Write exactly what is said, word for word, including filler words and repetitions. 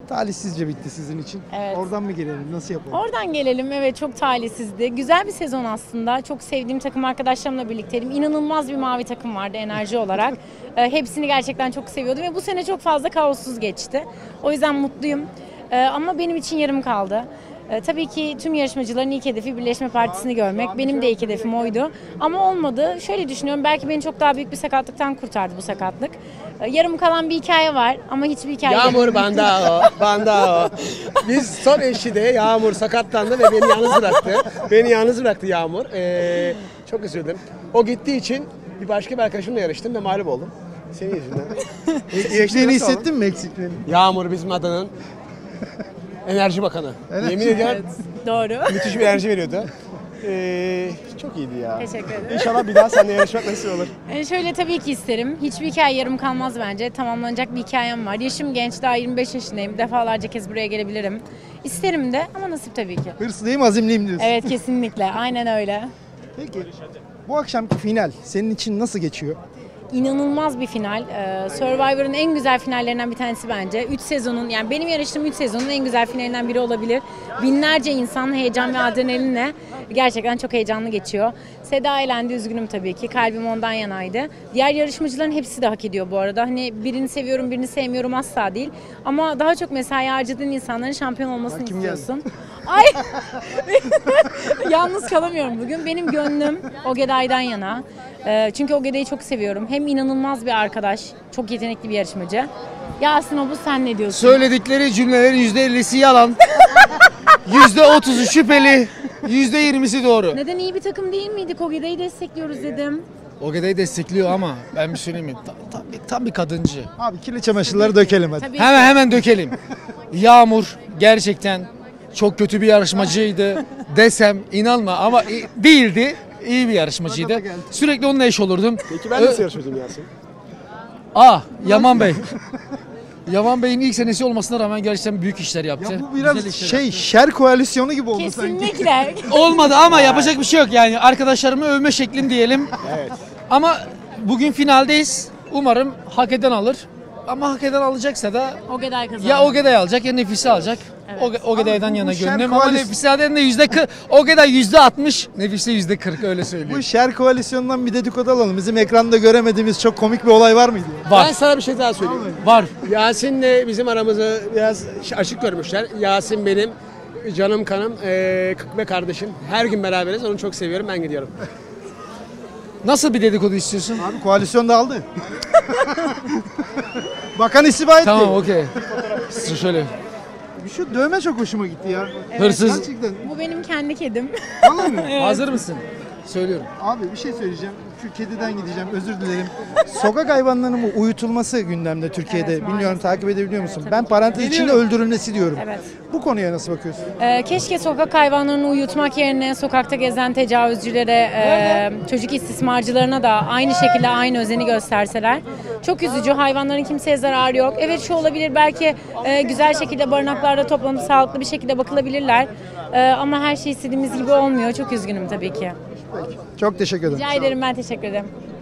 Talihsizce bitti sizin için. Evet. Oradan mı gelelim? Nasıl yapalım? Oradan gelelim. Evet, çok talihsizdi. Güzel bir sezon aslında. Çok sevdiğim takım arkadaşlarımla birlikteydim. İnanılmaz bir mavi takım vardı enerji olarak. E, hepsini gerçekten çok seviyordum ve bu sene çok fazla kaossuz geçti. O yüzden mutluyum. E, ama benim için yarım kaldı. E, tabii ki tüm yarışmacıların ilk hedefi Birleşme Partisi'ni görmek. Benim de ilk hedefim oydu. Ama olmadı. Şöyle düşünüyorum. Belki beni çok daha büyük bir sakatlıktan kurtardı bu sakatlık. E, yarım kalan bir hikaye var ama hiçbir hikaye... Yağmur banda o, banda o. Biz son eşi de Yağmur sakatlandı ve beni yalnız bıraktı. Beni yalnız bıraktı Yağmur. Ee, çok üzüldüm. O gittiği için bir başka bir arkadaşımla yarıştım ve mağlup oldum. Senin yüzünden. Eksikliğini hissettin mi eksikliğini? Yağmur bizim adanın enerji bakanı. Evet. Yemin ediyorum Evet, doğru. müthiş bir enerji veriyordu. Ee, çok iyiydi ya. Teşekkür ederim. İnşallah bir daha seninle yarışmak nasip olur. E, şöyle tabii ki isterim. Hiçbir hikaye yarım kalmaz bence. Tamamlanacak bir hikayem var. Yaşım genç, daha yirmi beş yaşındayım. Defalarca kez buraya gelebilirim. İsterim de ama nasip tabii ki. Hırslıyım, azimliyim diyorsun. Evet, kesinlikle. Aynen öyle. Peki bu akşamki final senin için nasıl geçiyor? İnanılmaz bir final. Ee, Survivor'ın en güzel finallerinden bir tanesi bence. üç sezonun, yani benim yarıştığım üç sezonun en güzel finalinden biri olabilir. Binlerce insan heyecan ve adrenalinle gerçekten çok heyecanlı geçiyor. Seda elendi, üzgünüm tabii ki. Kalbim ondan yanaydı. Diğer yarışmacıların hepsi de hak ediyor bu arada. Hani birini seviyorum, birini sevmiyorum asla değil. Ama daha çok mesai harcadığın insanların şampiyon olmasını Kim istiyorsun. Ay! Yalnız kalamıyorum bugün. Benim gönlüm Ogeday'dan yana. Ee, çünkü Ogeday'ı çok seviyorum. Hem inanılmaz bir arkadaş, çok yetenekli bir yarışmacı. Yasin Obuz, sen ne diyorsun? Söyledikleri cümlelerin yüzde ellisi yalan, yüzde otuzu şüpheli, yüzde yirmisi doğru. Neden, iyi bir takım değil miydik? Ogeday'ı destekliyoruz dedim. Ogeday'ı destekliyor ama ben bir söyleyeyim mi? Ta- Tam bir, tam bir kadıncı. Abi kirli çamaşırları dökelim hadi. Tabii Hemen ki. hemen dökelim. Yağmur gerçekten çok kötü bir yarışmacıydı desem inanma ama i- değildi. İyi bir yarışmacıydı. Sürekli onunla eş olurdum. Peki ben nasıl yarışmacıyım Yasin? Ah, Yaman Bey. Yaman Bey'in ilk senesi olmasına rağmen gerçekten büyük işler yaptı. Ya bu biraz Güzel işler şey yaptı. şer koalisyonu gibi oldu sanki. Kesinlikle. Olmadı ama yapacak bir şey yok yani. Arkadaşlarımı övme şeklim diyelim. Evet. Ama bugün finaldeyiz. Umarım hak eden alır. Ama hak eden alacaksa da Ogeday kazandı. ya Ogeday alacak ya Nefise alacak. Evet. Oge- Ogeday'dan Ama bu- yana bu şer gönlüm ama koalis- Nefise'den de yüzde kırk. Ogeday yüzde altmış, Nefise yüzde kırk öyle söylüyor. Bu şer koalisyonundan bir dedikodu alalım. Bizim ekranda göremediğimiz çok komik bir olay var mıydı? Var, Ben sana bir şey daha söyleyeyim. var. Yasin'le bizim aramızı biraz açık görmüşler. Yasin benim canım kanım ee, ve kardeşim. Her gün beraberiz. Onu çok seviyorum. Ben gidiyorum. Nasıl bir dedikodu istiyorsun? Abi koalisyon da aldı. Bakan istifa etti. Tamam, okey. Şöyle. Şu dövme çok hoşuma gitti ya. Hırsız. Gerçekten. Bu benim kendi kedim. Vallahi mı? Hazır mısın? Söylüyorum. Abi bir şey söyleyeceğim. Şu kediden gideceğim. Özür dilerim. Sokak hayvanlarının bu uyutulması gündemde Türkiye'de. Evet, Bilmiyorum maalesef. takip edebiliyor musun? Tabii Ben ki. parantez içinde öldürülmesi diyorum. Evet. Bu konuya nasıl bakıyorsun? Ee, keşke sokak hayvanlarını uyutmak yerine sokakta gezen tecavüzcülere, e, çocuk istismarcılarına da aynı şekilde aynı özeni gösterseler. Çok üzücü. Hayvanların kimseye zararı yok. Evet, şu olabilir, belki e, güzel şekilde barınaklarda toplanıp sağlıklı bir şekilde bakılabilirler. E, ama her şey istediğimiz gibi olmuyor. Çok üzgünüm tabii ki. Çok teşekkür ederim. Rica ederim, ben teşekkür ederim.